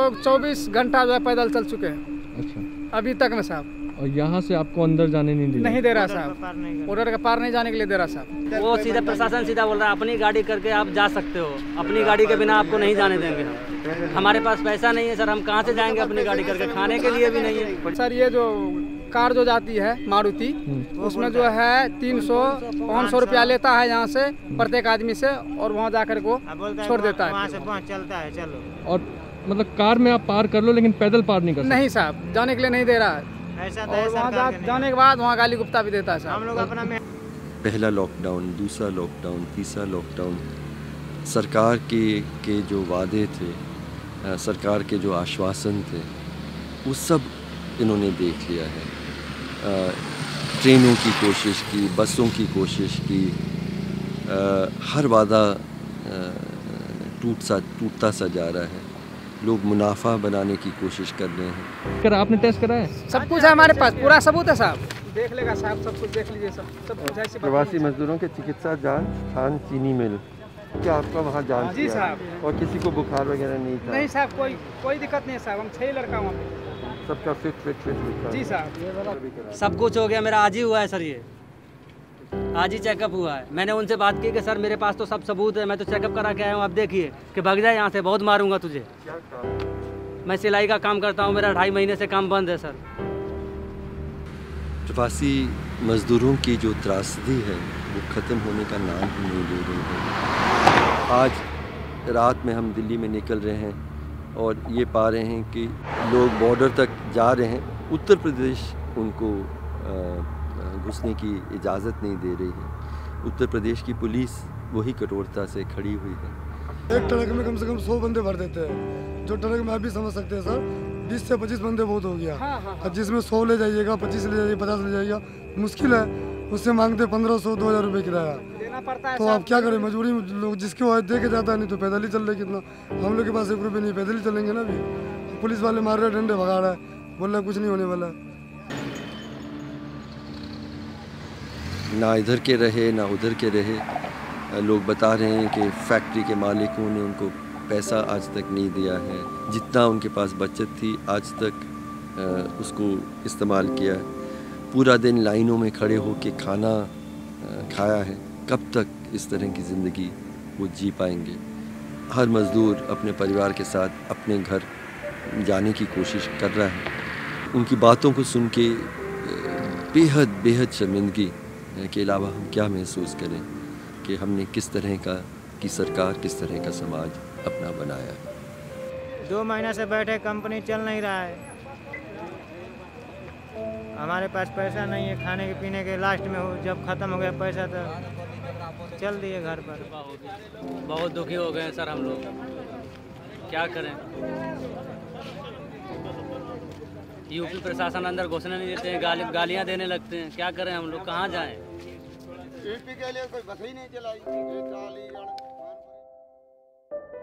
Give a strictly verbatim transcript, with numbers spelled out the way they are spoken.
लोग चौबीस घंटा जो है पैदल चल चुके हैं। अच्छा, अभी तक में साहब। और यहाँ से आपको अंदर जाने नहीं दे नहीं दे रहा साहब, बॉर्डर का पार नहीं जाने के लिए दे रहा साहब। वो सीधा प्रशासन सीधा बोल रहा है अपनी गाड़ी करके आप जा सकते हो, अपनी गाड़ी के बिना आपको नहीं जाने देंगे हम। हमारे पास पैसा नहीं है सर, हम कहाँ से जाएंगे अपनी गाड़ी करके, खाने के लिए भी नहीं है सर। ये जो कार जो जाती है मारुति, उसमें जो है तीन सौ पाँच सौ रुपया लेता है यहाँ से प्रत्येक आदमी से, और वहाँ जाकर को छोड़ देता है, वहाँ से वहाँ चलता है चलो। और मतलब कार में आप पार कर लो लेकिन पैदल पार नहीं कर सकते? नहीं साहब, जाने के लिए नहीं दे रहा है। ऐसा और वहाँ जा, जाने के बाद वहाँ गाली गुप्ता भी देता है साहब। हम लोग अपना में पहला लॉकडाउन, दूसरा लॉकडाउन, तीसरा लॉकडाउन, सरकार के के जो वादे थे, सरकार के जो आश्वासन थे, वो सब इन्होंने देख लिया है। ट्रेनों की कोशिश की, बसों की कोशिश की, आ, हर वादा टूट सा टूटता सा जा रहा है। लोग मुनाफा बनाने की कोशिश कर रहे हैं। कर आपने टेस्ट कराया? सब कुछ है हमारे पास, पूरा सबूत है साहब, देख लेगा साहब, सब कुछ देख लीजिए, सब सब कुछ है। प्रवासी मजदूरों के चिकित्सा जांच स्थान चीनी मिल, क्या आपका वहाँ जांच जी किया? साहब। और किसी को बुखार वगैरह नहीं था? नहीं साहब, कोई कोई दिक्कत नहीं है साहब, हम छह लड़का वहाँ पे, सबका फिट फिट फिट लिखा जी साहब। सब कुछ हो गया, मेरा आज ही हुआ है सर, ये आज ही चेकअप हुआ है। मैंने उनसे बात की कि सर मेरे पास तो सब सबूत है, मैं तो चेकअप करा के आया हूँ, अब देखिए कि भाग जाए यहाँ से, बहुत मारूंगा तुझे। मैं सिलाई का काम करता हूँ, मेरा ढाई महीने से काम बंद है सर। प्रवासी मजदूरों की जो त्रासदी है वो ख़त्म होने का नाम ही नहीं ले रही है। आज रात में हम दिल्ली में निकल रहे हैं और ये पा रहे हैं कि लोग बॉर्डर तक जा रहे हैं, उत्तर प्रदेश उनको घुसने की इजाज़त नहीं दे रही है। उत्तर प्रदेश की पुलिस वही कठोरता से खड़ी हुई है। एक ट्रक में कम से कम सौ बंदे भर देते हैं, जो ट्रक में आप भी समझ सकते हैं सर, बीस से पच्चीस बंदे बहुत हो गया। हाँ, हाँ, हाँ। जिसमें सौ ले जाइएगा, पच्चीस ले जाइएगा, पचास ले जाइएगा, मुश्किल है। उससे मांगते पंद्रह सौ दो हज़ार रुपये किराया देना पड़ता है। तो आप क्या करें, मजबूरी में लोग जिसके वहाँ दे के जाता है, नहीं तो पैदल ही चल रहे। कितना हम लोग के पास एक रुपये नहीं, पैदल ही चलेंगे ना। अभी पुलिस वाले मार रहे, डंडे भगा रहा है, बोल रहा कुछ नहीं होने वाला। ना इधर के रहे ना उधर के रहे, लोग बता रहे हैं कि फैक्ट्री के मालिकों ने उनको पैसा आज तक नहीं दिया है। जितना उनके पास बचत थी आज तक उसको इस्तेमाल किया है। पूरा दिन लाइनों में खड़े होकर खाना खाया है। कब तक इस तरह की ज़िंदगी वो जी पाएंगे? हर मज़दूर अपने परिवार के साथ अपने घर जाने की कोशिश कर रहा है। उनकी बातों को सुन के बेहद बेहद शर्मिंदगी के अलावा हम क्या महसूस करें कि हमने किस तरह का की सरकार, किस तरह का समाज अपना बनाया है। दो महीना से बैठे, कंपनी चल नहीं रहा है, हमारे पास पैसा नहीं है खाने के पीने के। लास्ट में हो जब ख़त्म हो गया पैसा तो चल दिए घर पर। बहुत दुखी हो गए सर हम लोग, क्या करें। यूपी प्रशासन अंदर घुसने नहीं देते हैं, गाली गालियाँ देने लगते हैं, क्या करें हम लोग, कहाँ जाएं। यूपी के लिए कोई बस ही नहीं चलाई।